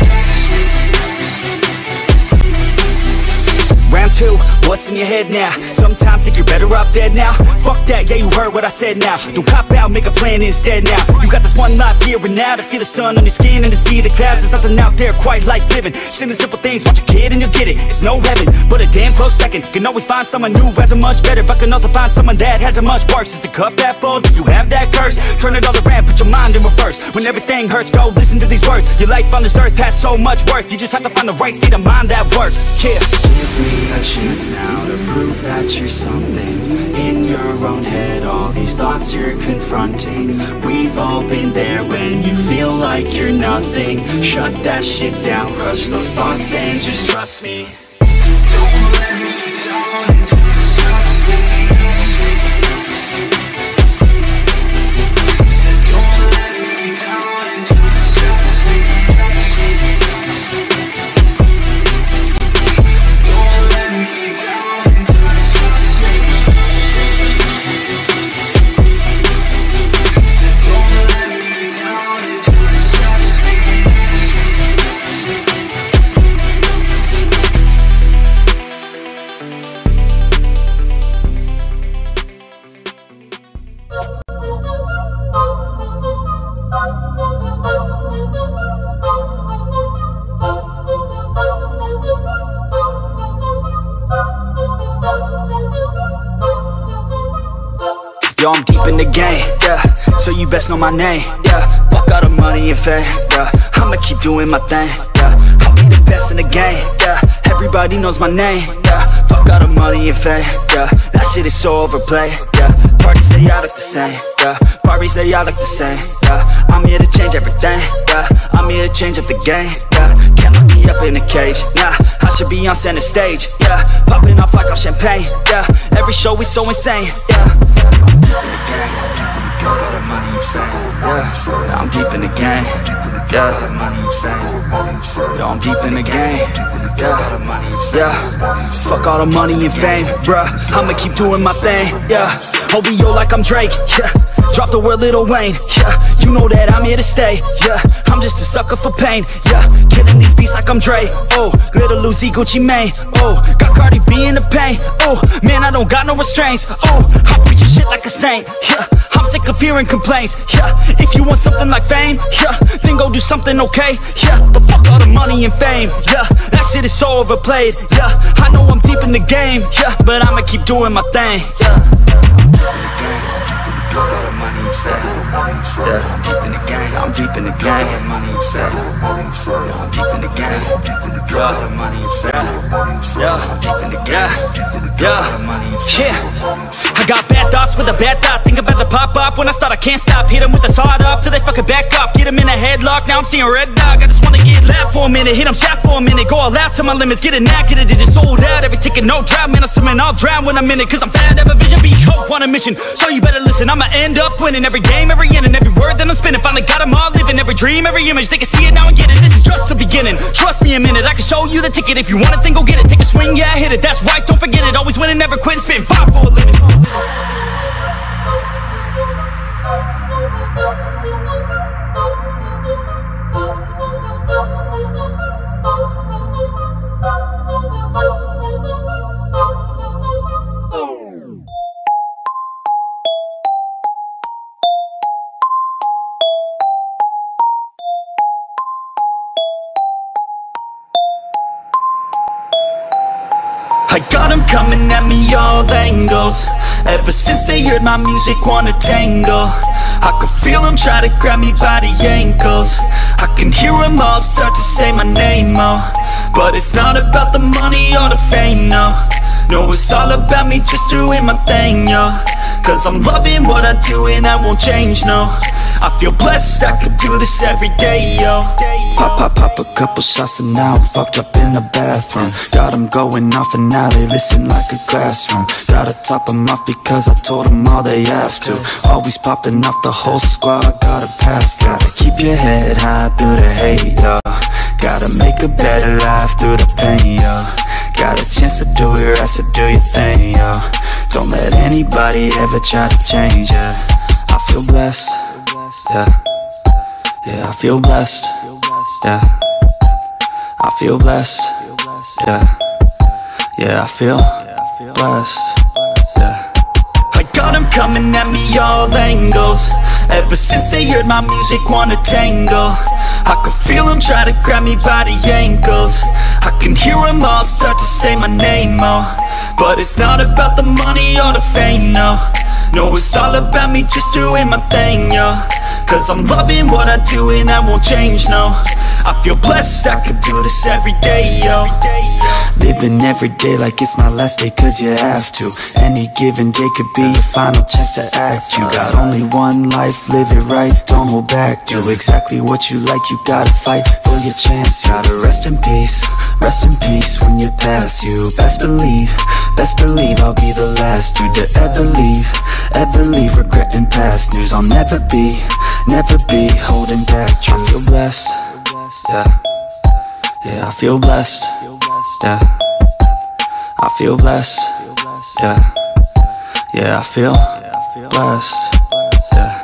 me. Round two, what's in your head now? Sometimes think you're better off dead now. Fuck that, yeah, you heard what I said now. Don't cop out, make a plan instead now. You got this one life here and now, to feel the sun on your skin and to see the clouds. There's nothing out there quite like living. Sending simple things, watch a kid and you'll get it. It's no heaven, but a damn close second. Can always find someone new who has it much better, but can also find someone that has it much worse. Is the cup that full? Do you have that curse? Turn it all around, put your mind in reverse. When everything hurts, go listen to these words. Your life on this earth has so much worth. You just have to find the right state of mind that works. Yeah. Give me a chance now to prove that you're something. In your own head, all these thoughts you're confronting. We've all been there when you feel like you're nothing. Shut that shit down, crush those thoughts and just trust me. Don't let me down and just trust me. Don't let me down and just trust me. Don't let me down and just trust me. Don't let me down and just trust me. Yo, I'm deep in the game, yeah, so you best know my name, yeah. Fuck all the money and fame, yeah, I'ma keep doing my thing, yeah. I'll be the best in the game, yeah, everybody knows my name, yeah. Fuck all the money and fame, yeah, that shit is so overplayed, yeah. Parties, they all look the same, yeah. Parties, they all look the same, yeah. I'm here to change everything, yeah. I'm here to change up the game, yeah. Can't lock me up in a cage, nah. I should be on center stage, yeah. Popping off like I'm champagne, yeah. Every show is so insane, yeah. I'm deep in the game, yeah. Yo, I'm deep in the game, yeah. Yeah, fuck all the money and fame, bruh. I'ma keep doing my thing, yeah. O V O like I'm Drake, yeah. Drop the word Lil Wayne, yeah. You know that I'm here to stay, yeah. I'm just a sucker for pain, yeah. Killing these beats like I'm Dre, oh. Little Uzi, Gucci Mane, oh. Got Cardi B in the pain, oh. Man, I don't got no restraints, oh. I'm preaching shit like a saint, yeah. I'm sick of hearing complaints, yeah. If you want something like fame, yeah, then go do something okay, yeah. But fuck all the money and fame, yeah. That shit is so overplayed, yeah. I know I'm deep in the game, yeah. But I'ma keep doing my thing, yeah. Yeah, I'm deep in the game, I'm deep in the game. Yeah, I'm deep in the game. Yeah, yeah, I'm deep in the game. Yeah, yeah. I got bad thoughts with a bad thought. Think about to pop off when I start, I can't stop. Hit them with the sawed off till they fucking back off. Get them in a headlock, now I'm seeing red dog. I just wanna get loud for a minute, hit them shot for a minute. Go all out to my limits, get it now, get it, digit sold out. Every ticket, no drought, man, I'm swimming, I'll drown when I'm in it. Cause I'm fat, have a vision, be hope on a mission. So you better listen, I'ma end up winning every game, every inning, every word that I'm spinning. Finally got them all living, every dream, every image. They can see it now and get it, this is just the beginning. Trust me a minute, I can show you the ticket. If you want it, then go get it. Take a swing, yeah, hit it, that's right, don't forget it. Always winning, never quitting, spitting fire for a living. I got them coming at me all angles. Ever since they heard my music, wanna tangle. I could feel them try to grab me by the ankles. I can hear them all start to say my name, oh. But it's not about the money or the fame, no. No, it's all about me just doing my thing, yo. Cause I'm loving what I do and I won't change, no. I feel blessed, I could do this every day, yo. Pop, pop, pop a couple shots and now I'm fucked up in the bathroom. Got them going off and now they listen like a classroom. Gotta top them off because I told them all they have to. Always popping off the whole squad, gotta pass. Gotta keep your head high through the hate, yo. Gotta make a better life through the pain, yo. Got a chance to do it right, so do your thing, yo. Don't let anybody ever try to change, yeah. I feel blessed, yeah. Yeah, I feel blessed, yeah. I feel blessed, yeah. Yeah, I feel blessed, yeah. I got them coming at me all angles. Ever since they heard my music, wanna tangle. I could feel them try to grab me by the ankles. I can hear them all start to say my name, oh. But it's not about the money or the fame, no. No, it's all about me just doing my thing, yo. Cause I'm loving what I do and I won't change, no. I feel blessed, I could do this every day, yo. Living every day like it's my last day cause you have to. Any given day could be your final chance to act. You got only one life, live it right, don't hold back. Do exactly what you like, you gotta fight for your chance. Gotta rest in peace, rest in peace when you pass. You best believe, best believe I'll be the last dude to ever leave, ever leave regretting past news. I'll never be, never be holding back. I feel blessed, yeah. Yeah, I feel blessed, yeah. I feel blessed, yeah. Yeah, I feel blessed, yeah.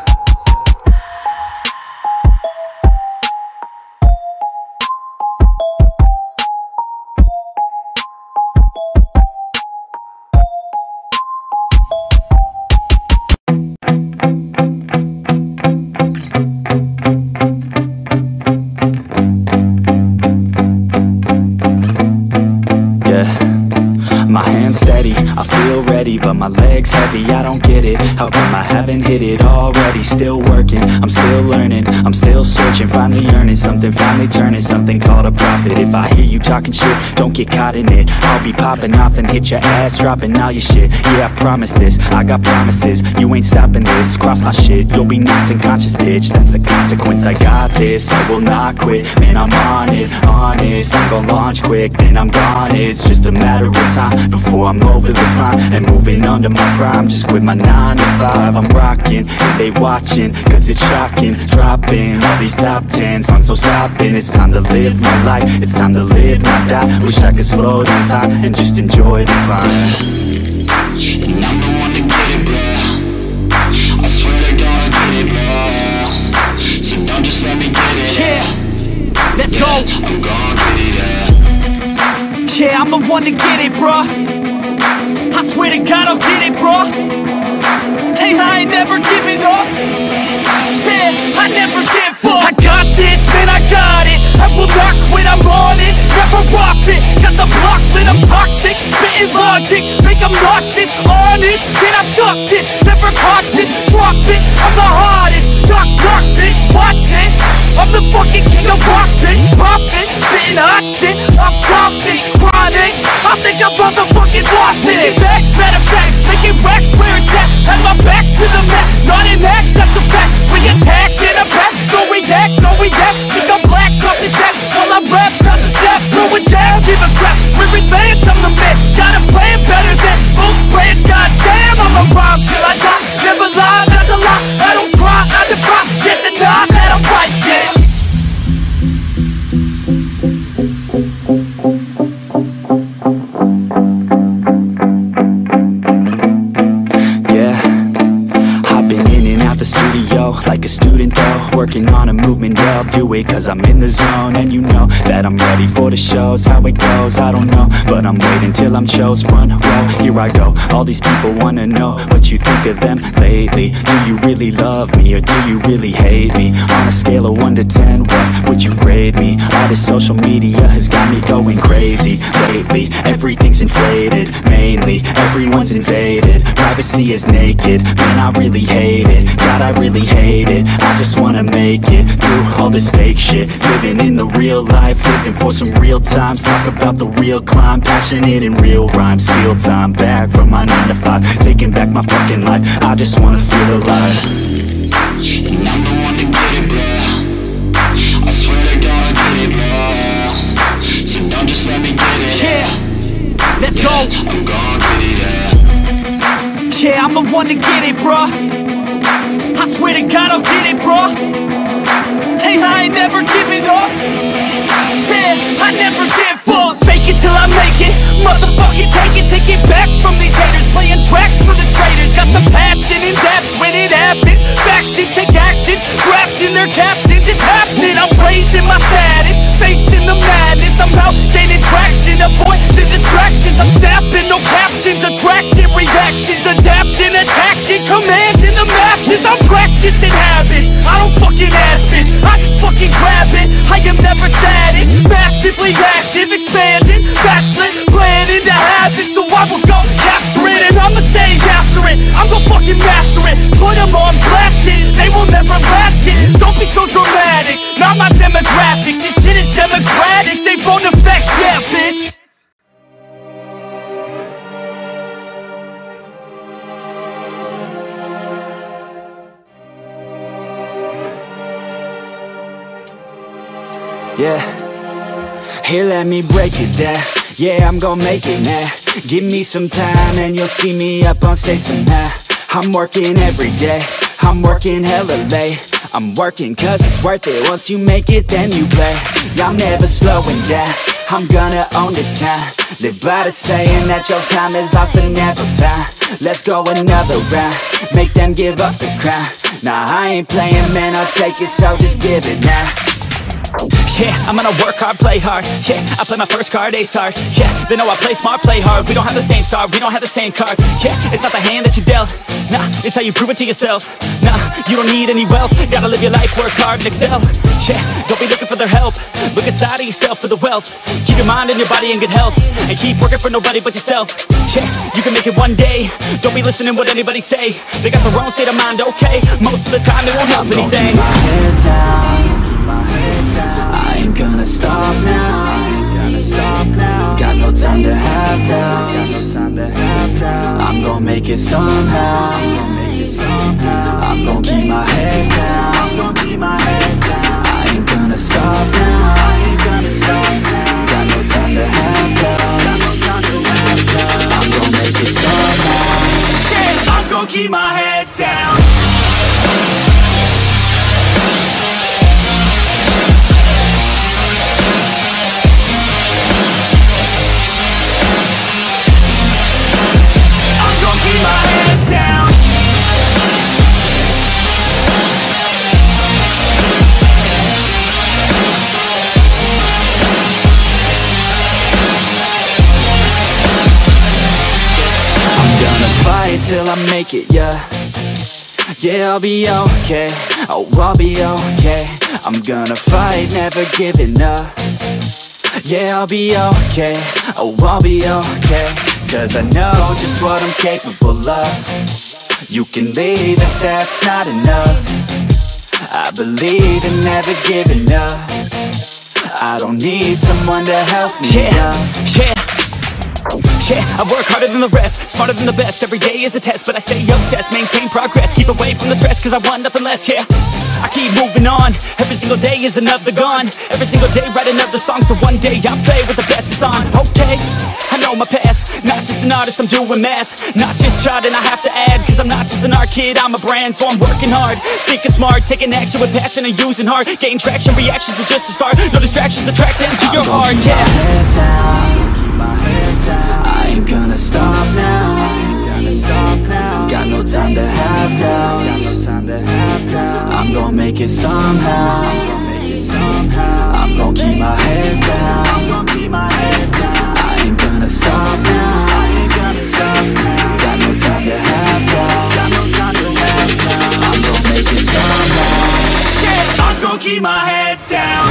My hands steady, I feel ready, but my legs heavy, I don't get it. How come I haven't hit it already? Still working, I'm still learning, I'm still searching, finally earning something, finally turning something called a profit. If I hear you talking shit, don't get caught in it. I'll be popping off and hit your ass, dropping all your shit. Yeah, I promise this, I got promises, you ain't stopping this. Cross my shit, you'll be knocked unconscious, bitch. That's the consequence, I got this, I will not quit. Man, I'm on it, honest, I'm gon' launch quick, then I'm gone. It's just a matter of time before I'm over the climb and moving under my prime. Just quit my nine to five, I'm rocking, and they watching, cause it's shocking. Dropping all these top ten songs, so stopping. It's time to live my life, it's time to live, not die. Wish I could slow down time and just enjoy the climb. And I'm the one to get it, bro. I swear to God, I get it, bro. So don't just let me get it. Yeah, let's go. I'm gon' get it, yeah. Yeah, I'm the one to get it, bruh. I swear to God I'll get it, bruh. Hey, I ain't never giving up. Said I never give up. I got this, man, I got it. I will not quit, I'm on it. Never off it. Got the block lit, I'm toxic. Spitting logic, make them nauseous. Honest, can I stop this? Never cautious, drop it. I'm the hardest. Knock, knock, bitch, watch it. I'm the fucking king of rock, bitch. Pop it, spitting hot shit. I'm topic, chronic. I think I'm motherfucking lost it. Making back, matter of fact, making racks where it's at. Had my back to the mat, not an act, that's a fact. We attack in a pack, don't react, no react. Think I'm black, off his ass, while I rap, bounce a step. Throw a jab, give a crap. We're advanced, I'm the man. Got a plan better than most brands. Goddamn, I'm a rhyme till I die. Never lie, that's a lie. I don't try, I defy. Get to die, that I'm right, yeah. Like a student though, working on a movement, yeah, I'll do it cause I'm in the zone. And you know that I'm ready for the shows. How it goes, I don't know, but I'm waiting till I'm chose. Front row, here I go. All these people wanna know what you think of them lately. Do you really love me or do you really hate me? On a scale of one to ten, what would you grade me? All this social media has got me going crazy lately. Everything's inflated, mainly everyone's invaded. Privacy is naked, man, I really hate it. God, I really hate it. I just wanna make it through all this fake shit. Living in the real life, living for some real times. Talk about the real climb, passionate in real rhymes. Steal time back from my nine to five, taking back my fucking life. I just wanna feel alive. And I'm the one to get it, bro. I swear to God, I get it, bro. So don't just let me get it. Yeah, let's go. I'm gon' get it, yeah. Yeah, I'm the one to get it, bruh. I swear to God I'll get it, bro. Hey, I ain't never giving up. Said I never give up. Fake it till I make it. Motherfucking take it, take it back from these haters. Playing tracks for the traitors. Got the passion in depths when it happens. Factions take actions, drafting their captains. It's happening, I'm raising my status, facing the madness. I'm out gaining traction, avoid the distractions. I'm snapping, no captions, attracting reactions. Adapting, attacking, commanding the masses. I'm practicing habits, I don't fucking ask it, I just fucking grab it. I am never static, massively active, expanding, backslid, planning to have it. So I will go capture it, and I'ma stay after it. I'm gonna fucking master it, put them on blast it. They will never last it, don't be so dramatic. Not my demographic, this shit is democratic. They phone effects, yeah bitch. Yeah, here let me break it down. Yeah, I'm gon' make it now. Give me some time and you'll see me up on stage somehow. I'm working every day, I'm working hella late. I'm working cause it's worth it. Once you make it, then you play. I'm never slowing down, I'm gonna own this town. Live by the saying that your time is lost but never found. Let's go another round, make them give up the crown. Nah, I ain't playing, man, I'll take it, so just give it now. Yeah, I'm gonna work hard, play hard. Yeah, I play my first card, ace hard. Yeah, they know I play smart, play hard. We don't have the same star, we don't have the same cards. Yeah, it's not the hand that you dealt. Nah, it's how you prove it to yourself. Nah, you don't need any wealth. Gotta live your life, work hard and excel. Yeah, don't be looking for their help. Look inside of yourself for the wealth. Keep your mind and your body in good health. And keep working for nobody but yourself. Yeah, you can make it one day. Don't be listening what anybody say. They got their own state of mind, okay? Most of the time they won't help anything. Keep my head down, keep my head down. I ain't gonna stop now, I ain't gonna stop now. Got no time to have doubts, got no time to have doubts. I'm gonna make it somehow, I'm gonna make it somehow. I'm gonna keep my head down, I'm gonna keep my head down. I ain't gonna stop now, I ain't gonna stop now. Got no time to have doubts, got no time to have doubts. I'm gonna make it somehow. Yeah, I'm gonna keep my head down. Keep my head down. I'm gonna fight till I make it, yeah. Yeah, I'll be okay. Oh, I'll be okay. I'm gonna fight, never giving up. Yeah, I'll be okay. Oh, I'll be okay. Cause I know just what I'm capable of. You can leave if that's not enough. I believe in never giving up. I don't need someone to help me Yeah, up. yeah. Yeah, I work harder than the rest, smarter than the best. Every day is a test, but I stay obsessed. Maintain progress, keep away from the stress, cause I want nothing less, yeah. I keep moving on, every single day is another gone. Every single day write another song, so one day I'll play with the best is on. Okay, I know my path, not just an artist, I'm doing math. Not just charting, I have to add, cause I'm not just an art kid, I'm a brand. So I'm working hard, thinking smart, taking action with passion and using heart. Getting traction, reactions are just a start. No distractions, attract them to your heart, yeah. Keep my head down, keep my head down. I ain't gonna stop now, I ain't gonna stop now. Got no time to have doubts, got no time to have doubts. I'm gonna make it somehow, I'm gonna make it somehow. I'm gonna keep my head down, I'm gonna keep my head down. I ain't gonna stop now, I ain't gonna stop now. Got no time to have doubts, got no time to have doubts. I'm gonna make it somehow. Yeah, I'm gonna keep my head down.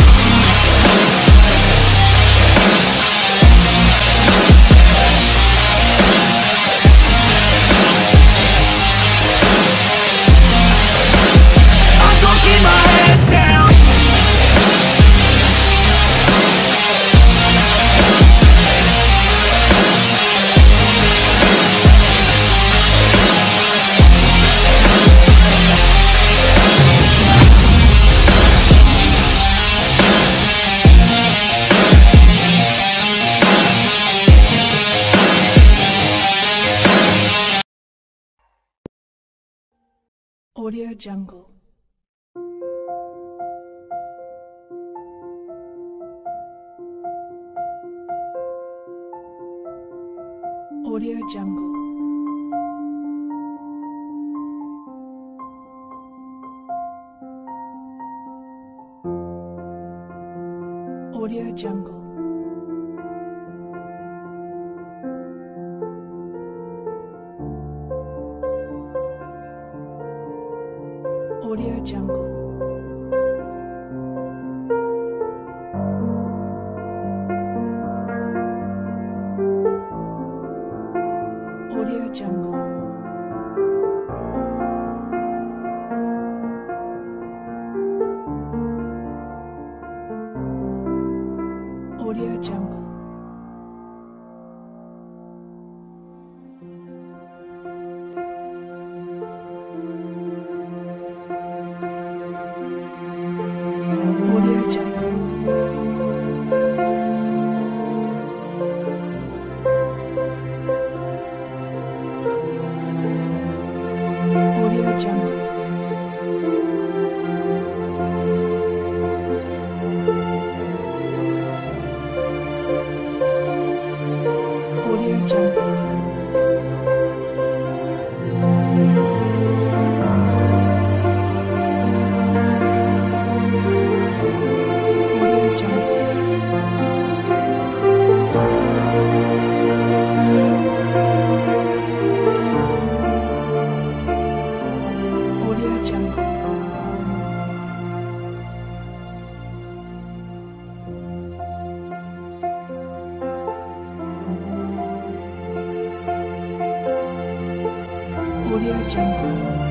Keep my head down. Audio Jungle. Audio Jungle. Audio Jungle. Audio Jungle. Audio Jungle. Audio Jungle. Audio Audio Jungle.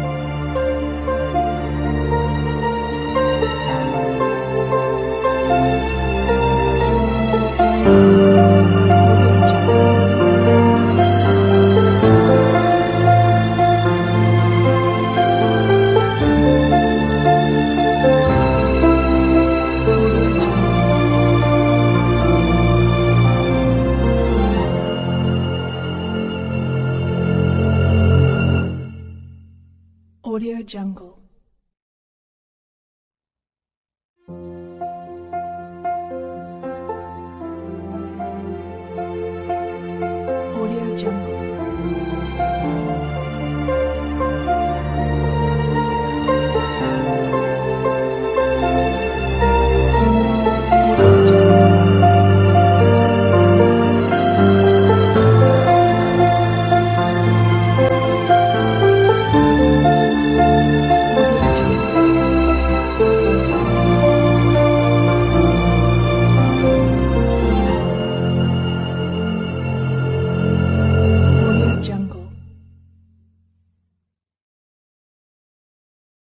Audio Jungle. Audio Jungle.